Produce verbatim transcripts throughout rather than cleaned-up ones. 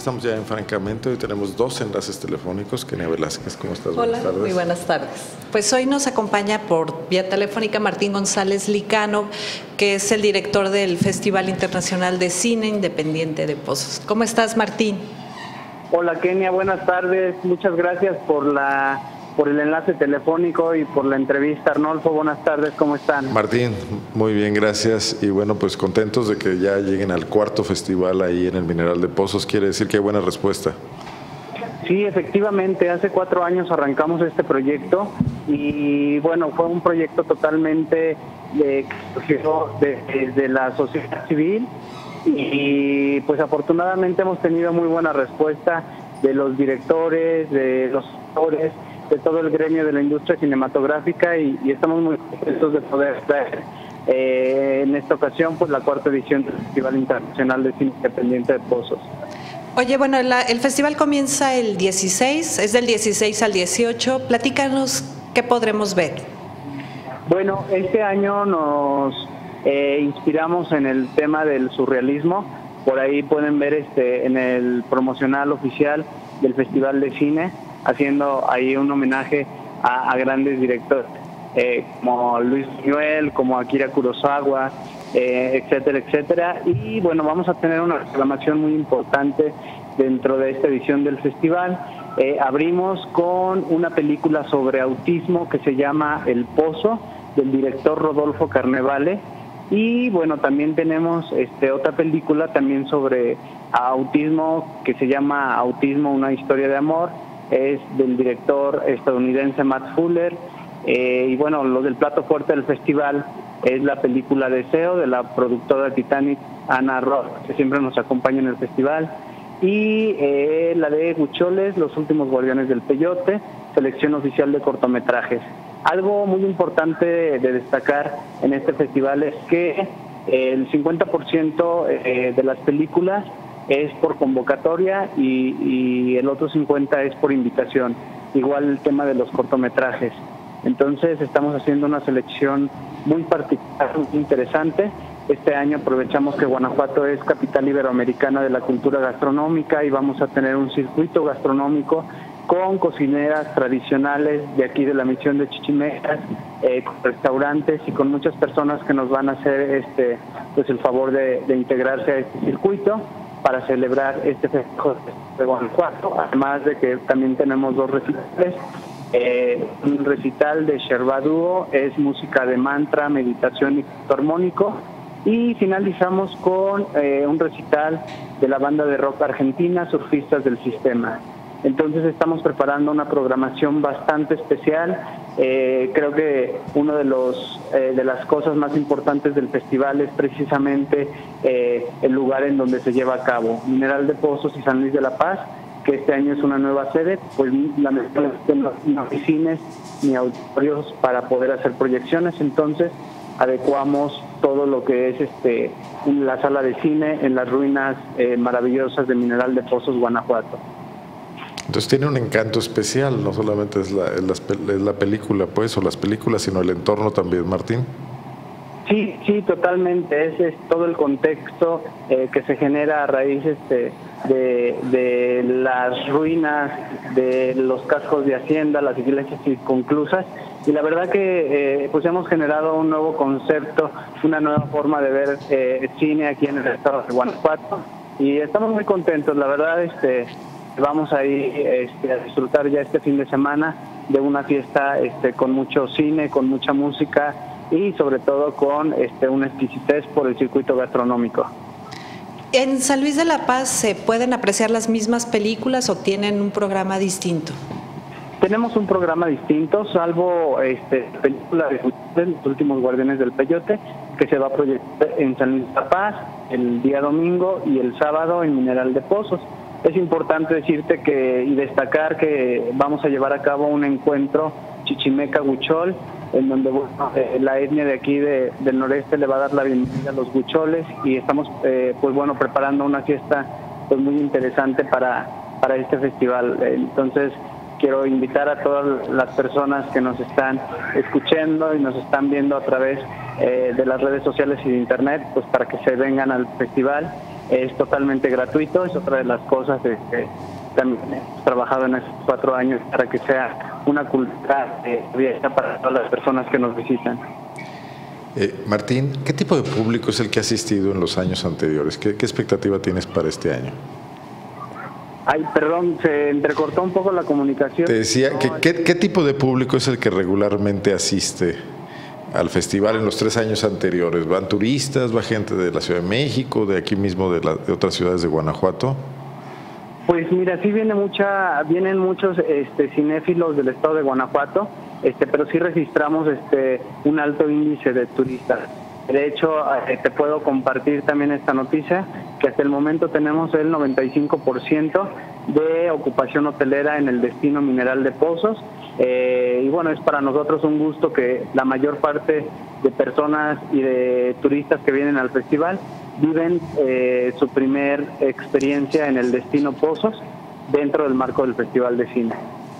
estamos ya en Francamente. Hoy tenemos dos enlaces telefónicos. Kenia Velázquez, ¿cómo estás? Hola, buenas tardes. Muy buenas tardes. Pues hoy nos acompaña por vía telefónica Martín González Licano, que es el director del Festival Internacional de Cine Independiente de Pozos. ¿Cómo estás, Martín? Hola, Kenia, buenas tardes. Muchas gracias por la por el enlace telefónico y por la entrevista. Arnolfo, buenas tardes, ¿cómo están? Martín, muy bien, gracias. Y bueno, pues contentos de que ya lleguen al cuarto festival ahí en el Mineral de Pozos. Quiere decir que hay buena respuesta. Sí, efectivamente, hace cuatro años arrancamos este proyecto y bueno, fue un proyecto totalmente de, de, de la sociedad civil y pues afortunadamente hemos tenido muy buena respuesta de los directores, de los actores, de todo el gremio de la industria cinematográfica y, y estamos muy contentos de poder traer eh, en esta ocasión pues la cuarta edición del Festival Internacional de Cine Independiente de Pozos. Oye, bueno, la, el festival comienza el dieciséis, es del dieciséis al dieciocho. Platícanos qué podremos ver. Bueno, este año nos eh, inspiramos en el tema del surrealismo. Por ahí pueden ver este en el promocional oficial del Festival de Cine, haciendo ahí un homenaje a, a grandes directores eh, como Luis Buñuel, como Akira Kurosawa, eh, etcétera, etcétera. Y bueno, vamos a tener una programación muy importante dentro de esta edición del festival. Eh, abrimos con una película sobre autismo que se llama El Pozo, del director Rodolfo Carnevale. Y bueno, también tenemos este otra película también sobre autismo que se llama Autismo, una historia de amor. Es del director estadounidense Matt Fuller. Eh, y bueno, lo del plato fuerte del festival es la película Deseo, de la productora Titanic, Ana Roth, que siempre nos acompaña en el festival. Y eh, la de Huicholes, Los últimos guardianes del Peyote, selección oficial de cortometrajes. Algo muy importante de destacar en este festival es que el cincuenta por ciento de las películas es por convocatoria y, y el otro cincuenta por ciento es por invitación. Igual el tema de los cortometrajes. Entonces estamos haciendo una selección muy particular, muy interesante. Este año aprovechamos que Guanajuato es capital iberoamericana de la cultura gastronómica y vamos a tener un circuito gastronómico con cocineras tradicionales de aquí de la misión de Chichimecas, eh, con restaurantes y con muchas personas que nos van a hacer este pues el favor de, de integrarse a este circuito para celebrar este festejo de Guanajuato, además de que también tenemos dos recitales. Eh, un recital de Sherba Dúo, es música de mantra, meditación y canto armónico, y finalizamos con eh, un recital de la banda de rock argentina Surfistas del Sistema. Entonces estamos preparando una programación bastante especial. Eh, creo que uno de los eh, de las cosas más importantes del festival es precisamente eh, el lugar en donde se lleva a cabo. Mineral de Pozos y San Luis de la Paz, que este año es una nueva sede, pues lamentablemente no, no hay cines ni auditorios para poder hacer proyecciones, entonces adecuamos todo lo que es este la sala de cine en las ruinas eh, maravillosas de Mineral de Pozos, Guanajuato. Entonces tiene un encanto especial, no solamente es la, es la, es la película, pues, o las películas, sino el entorno también, Martín. Sí, sí, totalmente. Ese es todo el contexto eh, que se genera a raíz este, de, de las ruinas, de los cascos de hacienda, las iglesias inconclusas. Y la verdad que eh, pues hemos generado un nuevo concepto, una nueva forma de ver eh, cine aquí en el estado de Guanajuato. Y estamos muy contentos, la verdad, este... Vamos a ir este, a disfrutar ya este fin de semana de una fiesta este, con mucho cine, con mucha música y sobre todo con este, una exquisitez por el circuito gastronómico. ¿En San Luis de la Paz se pueden apreciar las mismas películas o tienen un programa distinto? Tenemos un programa distinto, salvo este, película de Los últimos guardianes del Peyote, que se va a proyectar en San Luis de la Paz el día domingo y el sábado en Mineral de Pozos. Es importante decirte que y destacar que vamos a llevar a cabo un encuentro Chichimeca Huichol, en donde bueno, eh, la etnia de aquí de, del noreste le va a dar la bienvenida a los huicholes y estamos eh, pues bueno preparando una fiesta pues muy interesante para, para este festival. Entonces quiero invitar a todas las personas que nos están escuchando y nos están viendo a través eh, de las redes sociales y de internet, pues para que se vengan al festival es totalmente gratuito. Es otra de las cosas que este, también hemos trabajado en estos cuatro años para que sea una cultura eh, abierta para todas las personas que nos visitan. Eh, Martín, ¿qué tipo de público es el que ha asistido en los años anteriores? ¿Qué, qué expectativa tienes para este año? Ay, perdón, se entrecortó un poco la comunicación. Te decía, no, que, ¿qué, ¿qué tipo de público es el que regularmente asiste al festival en los tres años anteriores? ¿Van turistas, va gente de la Ciudad de México, de aquí mismo, de, la, de otras ciudades de Guanajuato? Pues mira, sí viene mucha, vienen muchos este, cinéfilos del estado de Guanajuato, este, pero sí registramos este, un alto índice de turistas. De hecho, eh, te puedo compartir también esta noticia, que hasta el momento tenemos el noventa y cinco por ciento de ocupación hotelera en el destino Mineral de Pozos. Eh, y bueno, es para nosotros un gusto que la mayor parte de personas y de turistas que vienen al festival viven eh, su primer experiencia en el destino Pozos dentro del marco del Festival de Cine.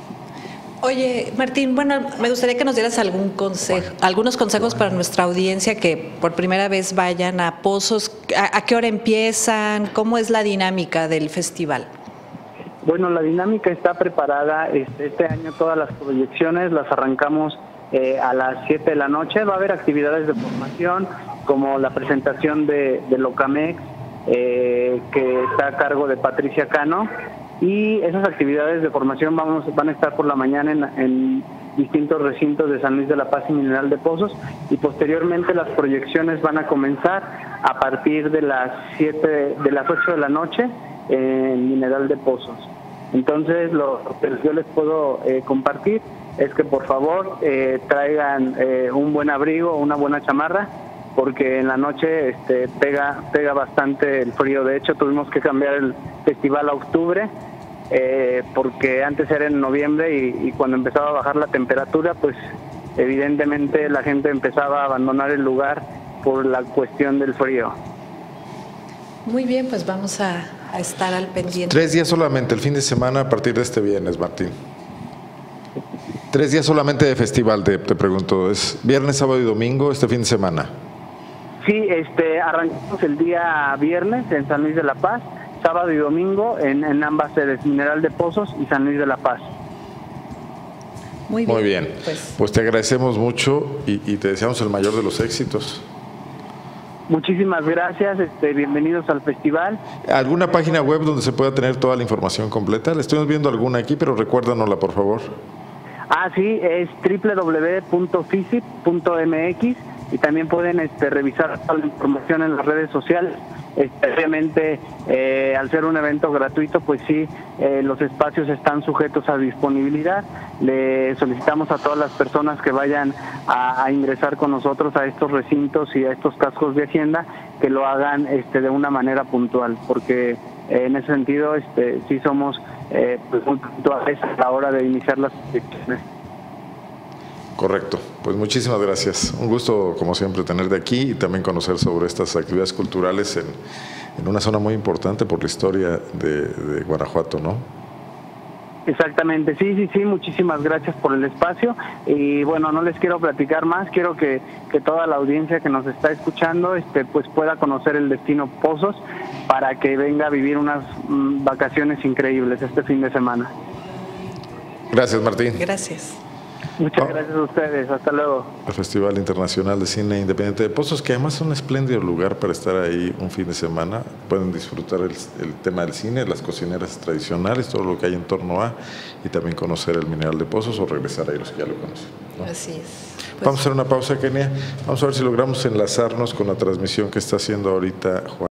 Oye, Martín, bueno, me gustaría que nos dieras algún consejo, algunos consejos para nuestra audiencia que por primera vez vayan a Pozos. ¿A, a qué hora empiezan? ¿Cómo es la dinámica del festival? Bueno, la dinámica está preparada. Este, este año todas las proyecciones las arrancamos eh, a las siete de la noche. Va a haber actividades de formación como la presentación de, de Locamex, eh, que está a cargo de Patricia Cano. Y esas actividades de formación vamos, van a estar por la mañana en, en distintos recintos de San Luis de la Paz y Mineral de Pozos, y posteriormente las proyecciones van a comenzar a partir de las siete, de las ocho de la noche en Mineral de Pozos. Entonces lo que yo les puedo eh, compartir es que por favor eh, traigan eh, un buen abrigo, una buena chamarra, porque en la noche este, pega, pega bastante el frío. De hecho tuvimos que cambiar el festival a octubre, Eh, porque antes era en noviembre y, y cuando empezaba a bajar la temperatura, pues evidentemente la gente empezaba a abandonar el lugar por la cuestión del frío. Muy bien, pues vamos a, a estar al pendiente. Tres días solamente, el fin de semana a partir de este viernes, Martín. Tres días solamente de festival, te, te pregunto. ¿Es viernes, sábado y domingo este fin de semana? Sí, este, arrancamos el día viernes en San Luis de la Paz, sábado y domingo en, en ambas sedes, Mineral de Pozos y San Luis de la Paz. Muy bien. Muy bien. Pues, pues te agradecemos mucho y, y te deseamos el mayor de los éxitos. Muchísimas gracias, este, bienvenidos al festival. ¿Alguna página web donde se pueda tener toda la información completa? Le estamos viendo alguna aquí, pero recuérdanosla, por favor. Ah, sí, es doble u doble u doble u punto fisip punto m x y también pueden este, revisar toda la información en las redes sociales. Este, obviamente, eh, al ser un evento gratuito, pues sí, eh, los espacios están sujetos a disponibilidad. Le solicitamos a todas las personas que vayan a, a ingresar con nosotros a estos recintos y a estos cascos de Hacienda, que lo hagan este, de una manera puntual, porque eh, en ese sentido este, sí somos eh, pues muy puntuales a la hora de iniciar las actividades. Correcto, pues muchísimas gracias. Un gusto, como siempre, tenerte aquí y también conocer sobre estas actividades culturales en, en una zona muy importante por la historia de, de Guanajuato, ¿no? Exactamente, sí, sí, sí, muchísimas gracias por el espacio y bueno, no les quiero platicar más, quiero que, que toda la audiencia que nos está escuchando este, pues pueda conocer el destino Pozos para que venga a vivir unas mm, vacaciones increíbles este fin de semana. Gracias, Martín. gracias. Muchas Oh. gracias a ustedes, hasta luego. El Festival Internacional de Cine Independiente de Pozos, que además es un espléndido lugar para estar ahí un fin de semana. Pueden disfrutar el, el tema del cine, las cocineras tradicionales, todo lo que hay en torno a, y también conocer el Mineral de Pozos o regresar a los que ya lo conocen, ¿no? Así es. Pues, Vamos a hacer una pausa, Kenia. Vamos a ver si logramos enlazarnos con la transmisión que está haciendo ahorita Juan.